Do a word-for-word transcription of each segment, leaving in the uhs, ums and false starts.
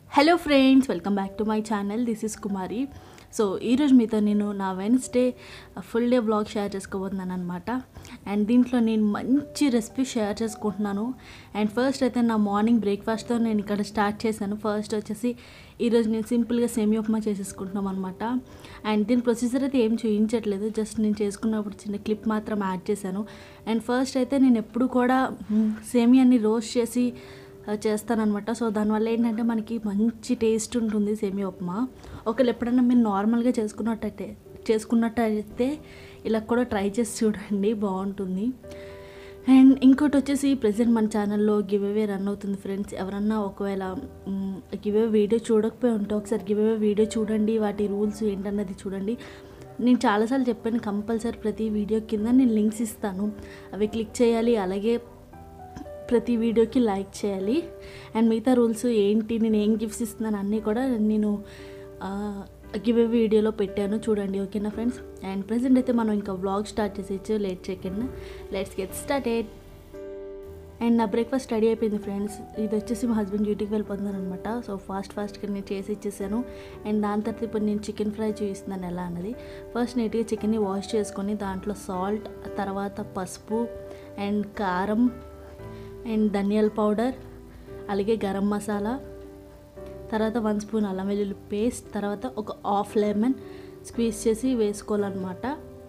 Hello friends, welcome back to my channel. This is Kumari. So ఈరోజు మీతో నేను నా Wednesday full day blog share చేసుకోబోతున్నాను అనమాట. అండ్ దీంట్లో నేను మంచి రెసిపీ షేర్ చేసుకుంటున్నాను. అండ్ ఫస్ట్ అయితే నా మార్నింగ్ బ్రేక్ఫాస్ట్తో నేను ఇక్కడ స్టార్ట్ చేశాను. ఫస్ట్ వచ్చేసి ఈరోజు నేను సింపుల్గా సేమియా ఉప్మా చేసేసుకుంటున్నాం అనమాట. అండ్ దీని ప్రొసీజర్ అయితే ఏం చూపించట్లేదు, జస్ట్ నేను చేసుకున్నప్పుడు చిన్న క్లిప్ మాత్రం యాడ్ చేశాను. అండ్ ఫస్ట్ అయితే నేను ఎప్పుడు కూడా సేమియాని రోస్ట్ చేసి చేస్తానన్నమాట. సో దానివల్ల ఏంటంటే మనకి మంచి టేస్ట్ ఉంటుంది సేమియా ఉప్మా. ఒకవేళ ఎప్పుడైనా మీరు నార్మల్గా చేసుకున్నట్టయితే చేసుకున్నట్టయితే ఇలా కూడా ట్రై చేసి చూడండి, బాగుంటుంది. అండ్ ఇంకోటి వచ్చేసి ప్రజెంట్ మన ఛానల్లో గివ్ అవే రన్ అవుతుంది ఫ్రెండ్స్. ఎవరన్నా ఒకవేళ గివ్ అవే వీడియో చూడకపోయి ఉంటే ఒకసారి గివ్ అవే వీడియో చూడండి, వాటి రూల్స్ ఏంటన్నది చూడండి. నేను చాలాసార్లు చెప్పాను, కంపల్సరీ ప్రతి వీడియో కింద నేను లింక్స్ ఇస్తాను, అవి క్లిక్ చేయాలి. అలాగే ప్రతి వీడియోకి లైక్ చేయాలి. అండ్ మిగతా రూల్స్ ఏంటి, నేను ఏం గిఫ్ట్స్ ఇస్తున్నాను అన్నీ కూడా నేను గివ్ అవే వీడియోలో పెట్టాను, చూడండి. ఓకేనా ఫ్రెండ్స్? అండ్ ప్రజెంట్ అయితే మనం ఇంకా వ్లాగ్ స్టార్ట్ చేసేయచ్చు, లేట్ చేయకుండా. Let's get started. అండ్ నా బ్రేక్ఫాస్ట్ రెడీ అయిపోయింది ఫ్రెండ్స్. ఇది వచ్చేసి మా హస్బెండ్ డ్యూటీకి వెళ్ళిపోతున్నాను అనమాట. సో ఫాస్ట్ ఫాస్ట్గా నేను చేసి ఇచ్చేసాను. అండ్ దాని తర్వాత ఇప్పుడు నేను చికెన్ ఫ్రై చూపిస్తున్నాను ఎలా అన్నది. ఫస్ట్ నీట్గా చికెన్ని వాష్ చేసుకొని దాంట్లో సాల్ట్, తర్వాత పసుపు అండ్ కారం అండ్ ధనియాల పౌడర్, అలాగే గరం మసాలా, తర్వాత వన్ స్పూన్ అల్లం వెల్లుల్లి పేస్ట్, తర్వాత ఒక హాఫ్ లెమన్ స్క్వీజ్ చేసి వేసుకోవాలన్నమాట.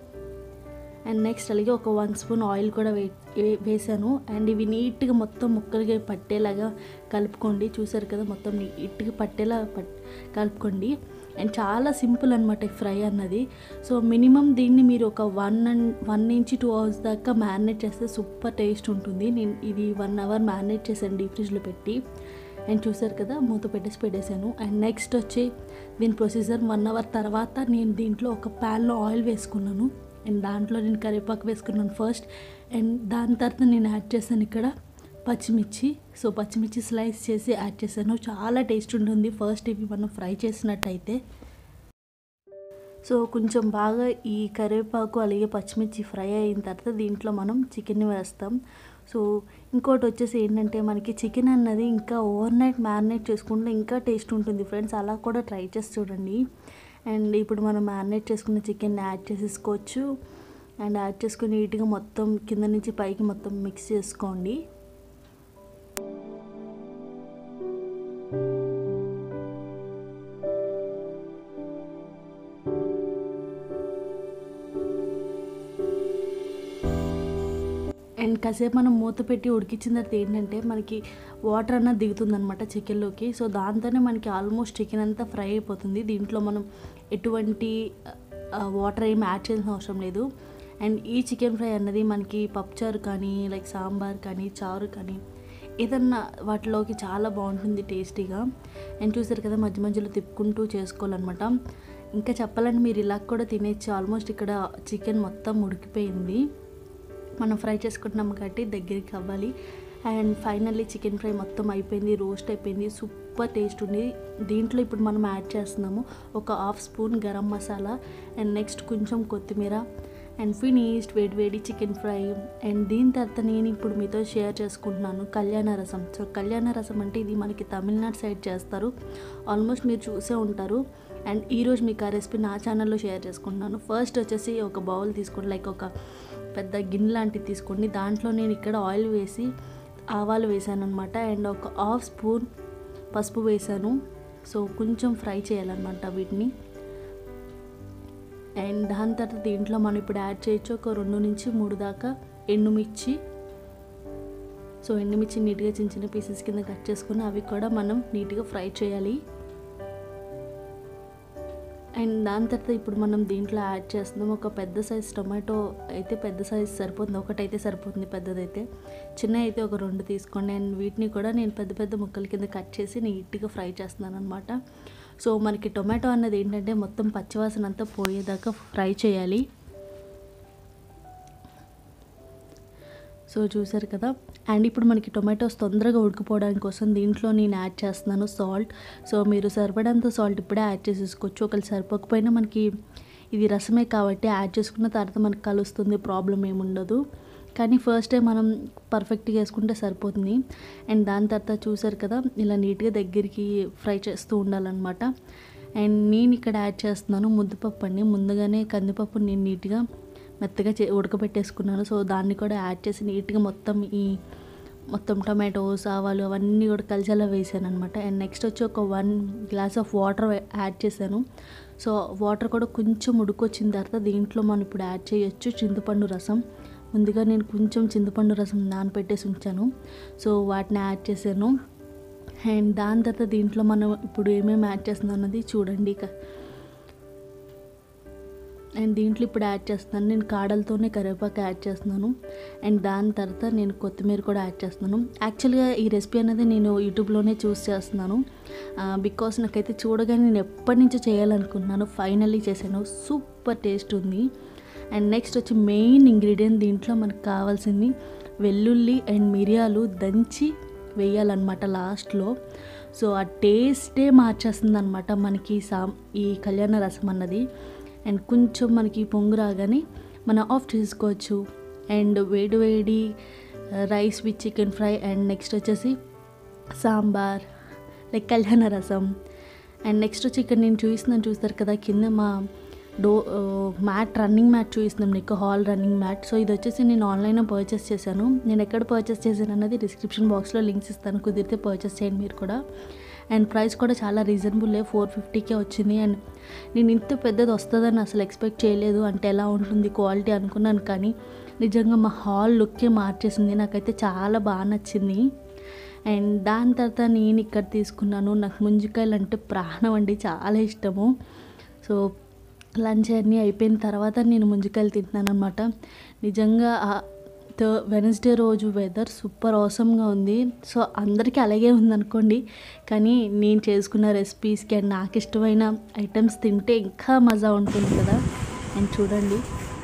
అండ్ నెక్స్ట్ అలాగే ఒక వన్ స్పూన్ ఆయిల్ కూడా వే వేసాను. అండ్ ఇవి నీట్గా మొత్తం ముక్కలుగా పట్టేలాగా కలుపుకోండి. చూసారు కదా, మొత్తం నీట్గా పట్టేలా పట్ కలుపుకోండి. అండ్ చాలా సింపుల్ అనమాట ఈ ఫ్రై అన్నది. సో మినిమం దీన్ని మీరు ఒక వన్ అండ్ వన్ నుంచి టూ అవర్స్ దాకా మ్యారినేట్ చేస్తే సూపర్ టేస్ట్ ఉంటుంది. నేను ఇది వన్ అవర్ మ్యారినేట్ చేశాను డీప్ ఫ్రిడ్జ్లో పెట్టి. అండ్ చూసారు కదా, మూత పెట్టేసి పెట్టేశాను. అండ్ నెక్స్ట్ వచ్చి దీని ప్రొసీజర్, వన్ అవర్ తర్వాత నేను దీంట్లో ఒక ప్యాన్లో ఆయిల్ వేసుకున్నాను. అండ్ దాంట్లో నేను కరివేపాకు వేసుకున్నాను ఫస్ట్. అండ్ దాని తర్వాత నేను యాడ్ చేశాను ఇక్కడ పచ్చిమిర్చి. సో పచ్చిమిర్చి స్లైస్ చేసి యాడ్ చేశాను, చాలా టేస్ట్ ఉంటుంది ఫస్ట్ ఇవి మనం ఫ్రై చేసినట్టయితే. సో కొంచెం బాగా ఈ కరివేపాకు అలాగే పచ్చిమిర్చి ఫ్రై అయిన తర్వాత దీంట్లో మనం చికెన్ని వేస్తాం. సో ఇంకోటి వచ్చేసి ఏంటంటే, మనకి చికెన్ అన్నది ఇంకా ఓవర్ నైట్ మ్యారినేట్ చేసుకుంటే ఇంకా టేస్ట్ ఉంటుంది ఫ్రెండ్స్. అలా కూడా ట్రై చేసి చూడండి. అండ్ ఇప్పుడు మనం మ్యారినేట్ చేసుకున్న చికెన్ని యాడ్ చేసేసుకోవచ్చు. అండ్ యాడ్ చేసుకుని నీట్గా మొత్తం కింద నుంచి పైకి మొత్తం మిక్స్ చేసుకోండి. అండ్ కాసేపు మనం మూత పెట్టి ఉడికించిన తర్వాత ఏంటంటే మనకి వాటర్ అన్నది దిగుతుందనమాట చికెన్లోకి. సో దాంతోనే మనకి ఆల్మోస్ట్ చికెన్ అంతా ఫ్రై అయిపోతుంది. దీంట్లో మనం ఎటువంటి వాటర్ ఏమి యాడ్ చేయాల్సిన అవసరం లేదు. అండ్ ఈ చికెన్ ఫ్రై అన్నది మనకి పప్పుచారు కానీ, లైక్ సాంబార్ కానీ, చారు కానీ ఏదన్నా వాటిలోకి చాలా బాగుంటుంది టేస్టీగా. అండ్ చూసారు కదా, మధ్య మధ్యలో తిప్పుకుంటూ చేసుకోవాలన్నమాట. ఇంకా చెప్పాలంటే మీరు ఇలా కూడా తినేచ్చు. ఆల్మోస్ట్ ఇక్కడ చికెన్ మొత్తం ఉడికిపోయింది, మనం ఫ్రై చేసుకుంటున్నాం కాబట్టి దగ్గరికి అవ్వాలి. అండ్ ఫైనల్లీ చికెన్ ఫ్రై మొత్తం అయిపోయింది, రోస్ట్ అయిపోయింది, సూపర్ టేస్ట్ ఉంది. దీంట్లో ఇప్పుడు మనం యాడ్ చేస్తున్నాము ఒక half spoon garam masala and next కొంచెం కొత్తిమీర. అండ్ ఫినిష్డ్ వేడి వేడి చికెన్ ఫ్రై. అండ్ దీని తర్వాత నేను ఇప్పుడు మీతో షేర్ చేసుకుంటున్నాను కళ్యాణ రసం. సో కళ్యాణ రసం అంటే ఇది మనకి తమిళనాడు సైడ్ చేస్తారు, ఆల్మోస్ట్ మీరు చూసే ఉంటారు. అండ్ ఈరోజు మీకు ఆ రెసిపీ నా ఛానల్లో షేర్ చేసుకుంటున్నాను. ఫస్ట్ వచ్చేసి ఒక బౌల్ తీసుకోండి, లైక్ ఒక పెద్ద గిన్నె లాంటిది తీసుకోండి. దాంట్లో నేను ఇక్కడ ఆయిల్ వేసి ఆవాలు వేసాను అనమాట. అండ్ ఒక హాఫ్ స్పూన్ పసుపు వేసాను. సో కొంచెం ఫ్రై చేయాలన్నమాట వీటిని. అండ్ దాని తర్వాత దీంట్లో మనం ఇప్పుడు యాడ్ చేయొచ్చు ఒక రెండు నుంచి మూడు దాకా ఎండుమిర్చి. సో ఎండుమిర్చి నీట్గా చిన్న చిన్న పీసెస్ కింద కట్ చేసుకుని అవి కూడా మనం నీట్గా ఫ్రై చేయాలి. అండ్ దాని తర్వాత ఇప్పుడు మనం దీంట్లో యాడ్ చేస్తున్నాం ఒక పెద్ద సైజ్ టొమాటో. అయితే పెద్ద సైజ్ సరిపోతుంది, ఒకటైతే సరిపోతుంది, పెద్దదైతే. చిన్న అయితే ఒక రెండు తీసుకోండి. అండ్ వీటిని కూడా నేను పెద్ద పెద్ద ముక్కల కింద కట్ చేసి నీట్గా ఫ్రై చేస్తున్నాను అనమాట. సో మనకి టొమాటో అన్నది ఏంటంటే మొత్తం పచ్చివాసన అంతా పోయేదాకా ఫ్రై చేయాలి. సో చూసారు కదా. అండ్ ఇప్పుడు మనకి టొమాటోస్ తొందరగా ఉడికిపోవడానికి కోసం దీంట్లో నేను యాడ్ చేస్తున్నాను సాల్ట్. సో మీరు సరిపడంత సాల్ట్ ఇప్పుడే యాడ్ చేసేసుకోవచ్చు. ఒకవేళ సరిపోకపోయినా మనకి ఇది రసమే కాబట్టి యాడ్ చేసుకున్న తర్వాత మనకి కలుస్తుంది, ప్రాబ్లం ఏముండదు. కానీ ఫస్ట్ టైం మనం పర్ఫెక్ట్గా వేసుకుంటే సరిపోతుంది. అండ్ దాని తర్వాత చూసారు కదా, ఇలా నీట్గా దగ్గరికి ఫ్రై చేస్తూ ఉండాలన్నమాట. అండ్ నేను ఇక్కడ యాడ్ చేస్తున్నాను ముద్దపప్పు అండి. ముందుగానే కందిపప్పు నేను నీట్గా మెత్తగా చే ఉడకబెట్టేసుకున్నాను. సో దాన్ని కూడా యాడ్ చేసి నీట్గా మొత్తం ఈ మొత్తం టమాటోస్ ఆవాలు అవన్నీ కూడా కలిసేలా వేసాను అనమాట. అండ్ నెక్స్ట్ వచ్చి ఒక one glass of water add చేశాను. సో వాటర్ కూడా కొంచెం ఉడుకొచ్చిన తర్వాత దీంట్లో మనం ఇప్పుడు యాడ్ చేయొచ్చు చింతపండు రసం. ముందుగా నేను కొంచెం చింతపండు రసం నానపెట్టేసి ఉంచాను. సో వాటిని యాడ్ చేశాను. అండ్ దాని తర్వాత దీంట్లో మనం ఇప్పుడు ఏమేమి యాడ్ చేస్తున్నాం అన్నది చూడండి. ఇక అండ్ దీంట్లో ఇప్పుడు యాడ్ చేస్తున్నాను నేను కాడలతోనే కరివేపాకు యాడ్ చేస్తున్నాను. అండ్ దాని తర్వాత నేను కొత్తిమీర కూడా యాడ్ చేస్తున్నాను. యాక్చువల్గా ఈ రెసిపీ అనేది నేను యూట్యూబ్లోనే చూస్ చేస్తున్నాను, బికాస్ నాకైతే చూడగానే నేను ఎప్పటి నుంచో చేయాలనుకుంటున్నాను. ఫైనల్లీ చేశాను. సూపర్ టేస్ట్ ఉంది. అండ్ నెక్స్ట్ వచ్చి మెయిన్ ఇంగ్రీడియంట్ దీంట్లో మనకు కావాల్సింది వెల్లుల్లి అండ్ మిరియాలు దంచి వేయాలన్నమాట లాస్ట్లో. సో ఆ టేస్టే మార్చేస్తుంది అనమాట మనకి సా ఈ కళ్యాణ రసం అన్నది. అండ్ కొంచెం మనకి పొంగు రాగానే మనం ఆఫ్ చేసుకోవచ్చు. అండ్ వేడి వేడి rice with chicken fry and next వచ్చేసి సాంబార్ లైక్ కళ్యాణ రసం. అండ్ నెక్స్ట్ వచ్చి ఇక్కడ నేను చూస్తున్నాను, చూస్తారు కదా కింద మా డో మ్యాట్ రన్నింగ్ మ్యాట్ చూపిస్తున్నాం నీకు, హాల్ రన్నింగ్ మ్యాట్. సో ఇది వచ్చేసి నేను ఆన్లైన్లో పర్చేస్ చేశాను. నేను ఎక్కడ పర్చేస్ చేశాను అన్నది డిస్క్రిప్షన్ బాక్స్లో లింక్స్ ఇస్తాను, కుదిరితే పర్చేస్ చేయండి మీరు కూడా. అండ్ ప్రైస్ కూడా చాలా రీజనబుల్, ఫోర్ ఫిఫ్టీకే వచ్చింది. అండ్ నేను ఇంత పెద్దది వస్తుందని అసలు ఎక్స్పెక్ట్ చేయలేదు. అంటే ఎలా ఉంటుంది క్వాలిటీ అనుకున్నాను, కానీ నిజంగా మా హాల్ లుక్కే మార్చేసింది. నాకైతే చాలా బాగా నచ్చింది. అండ్ దాని తర్వాత నేను ఇక్కడ తీసుకున్నాను, నాకు ముంజికాయలు అంటే ప్రాణం అండి, చాలా ఇష్టము. సో లంచ్ అన్నీ అయిపోయిన తర్వాత నేను ముంజికాయలు తింటున్నాను అనమాట. నిజంగా వెనస్డే రోజు వెదర్ సూపర్ ఆసమ్గా ఉంది. సో అందరికీ అలాగే ఉందనుకోండి, కానీ నేను చేసుకున్న రెసిపీస్కి అండ్ నాకు ఇష్టమైన ఐటమ్స్ తింటే ఇంకా మజా ఉంటుంది కదా. అండ్ చూడండి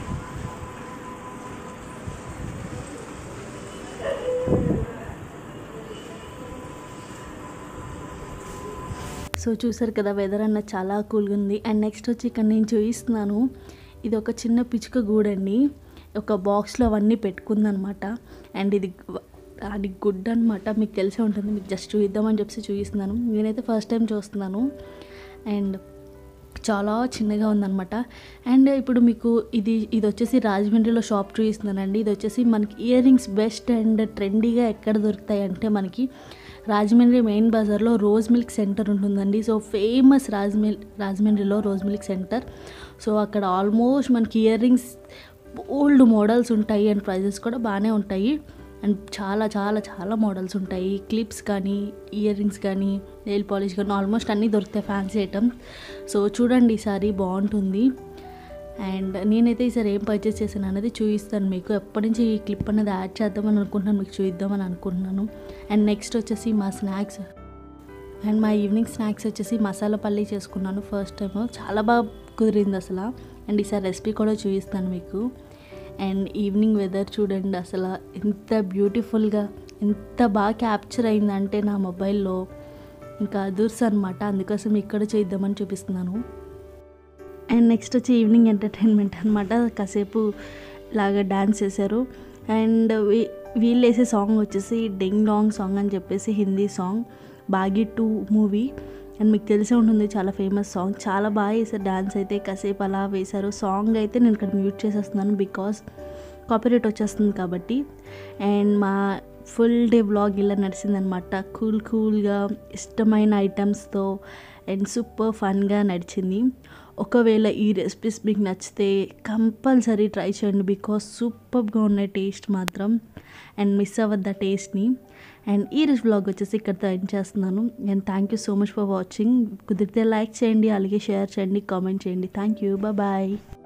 సో చూసారు కదా వెదర్ అన్న చాలా కూల్గా ఉంది. అండ్ నెక్స్ట్ వచ్చి ఇక్కడ నేను చూపిస్తున్నాను, ఇది ఒక చిన్న పిచ్చుక గూడండి, ఒక బాక్స్లో అవన్నీ పెట్టుకుందనమాట. అండ్ ఇది అది గుడ్ అనమాట, మీకు తెలిసే ఉంటుంది, మీకు జస్ట్ చూద్దామని చెప్పి చూపిస్తున్నాను. నేనైతే ఫస్ట్ టైం చూస్తున్నాను. అండ్ చాలా చిన్నగా ఉందన్నమాట. అండ్ ఇప్పుడు మీకు ఇది ఇది వచ్చేసి రాజమండ్రిలో షాప్ చూపిస్తున్నానండి. ఇది వచ్చేసి మనకి ఇయర్ రింగ్స్ బెస్ట్ అండ్ ట్రెండీగా ఎక్కడ దొరుకుతాయి అంటే మనకి రాజమండ్రి మెయిన్ బజార్లో రోజ్ మిల్క్ సెంటర్ ఉంటుందండి. సో ఫేమస్ రాజమిల్ రాజమండ్రిలో రోజ్ మిల్క్ సెంటర్. సో అక్కడ ఆల్మోస్ట్ మనకి ఇయర్ రింగ్స్ ఓల్డ్ మోడల్స్ ఉంటాయి అండ్ ప్రైజెస్ కూడా బాగానే ఉంటాయి. అండ్ చాలా చాలా చాలా మోడల్స్ ఉంటాయి, క్లిప్స్ కానీ ఇయర్ రింగ్స్ కానీ నెయిల్ పాలిష్ కానీ ఆల్మోస్ట్ అన్నీ దొరుకుతాయి, ఫ్యాన్సీ ఐటమ్. సో చూడండి ఈసారి బాగుంటుంది. అండ్ నేనైతే ఈసారి ఏం పర్చేస్ చేశాను అనేది చూపిస్తాను మీకు. ఎప్పటి నుంచి ఈ క్లిప్ అనేది యాడ్ చేద్దామని అనుకుంటున్నాను, మీకు చూద్దామని అనుకుంటున్నాను. అండ్ నెక్స్ట్ వచ్చేసి మా స్నాక్స్ అండ్ మా ఈవినింగ్ స్నాక్స్ వచ్చేసి మసాలా పల్లీ చేసుకున్నాను ఫస్ట్ టైం, చాలా బాగా కుదిరింది అసలు. అండ్ ఈసారి రెసిపీ కూడా చూపిస్తాను మీకు. అండ్ ఈవినింగ్ వెదర్ చూడండి అసలు ఎంత బ్యూటిఫుల్గా ఎంత బాగా క్యాప్చర్ అయిందంటే నా మొబైల్లో, ఇంకా అదూర్స్ అనమాట. అందుకోసం ఇక్కడ చేద్దామని చూపిస్తున్నాను. అండ్ నెక్స్ట్ వచ్చి ఈవినింగ్ ఎంటర్టైన్మెంట్ అనమాట, కాసేపు లాగా డ్యాన్స్ చేశారు. అండ్ వీ వీళ్ళు వేసే సాంగ్ వచ్చేసి డింగ్ డాంగ్ సాంగ్ అని చెప్పేసి Hindi song, Baaghi two movie. And మీకు తెలిసే ఉంటుంది చాలా ఫేమస్ సాంగ్, చాలా బాగా వేసారు డ్యాన్స్ అయితే, కాసేపు అలా వేశారు. సాంగ్ అయితే నేను ఇక్కడ మ్యూట్ చేసేస్తున్నాను బికాస్ కాపీరైట్ వచ్చేస్తుంది కాబట్టి. అండ్ మా ఫుల్ డే వ్లాగ్ ఇలా నడిచిందనమాట, కూల్ కూల్గా ఇష్టమైన ఐటమ్స్తో అండ్ సూపర్ ఫన్గా నడిచింది. ఒకవేళ ఈ రెసిపీస్ మీకు నచ్చితే కంపల్సరీ ట్రై చేయండి బికాస్ సూపర్గా ఉన్నాయి టేస్ట్ మాత్రం, అండ్ మిస్ అవ్వద్దు ఆ టేస్ట్ని. అండ్ ఈ రోజు వ్లాగ్ వచ్చేసి ఇక్కడితో ఎండ్ చేస్తున్నాను. And thank you so much for watching. కుదిరితే లైక్ చేయండి, అలాగే షేర్ చేయండి, కామెంట్ చేయండి. Thank you, bye.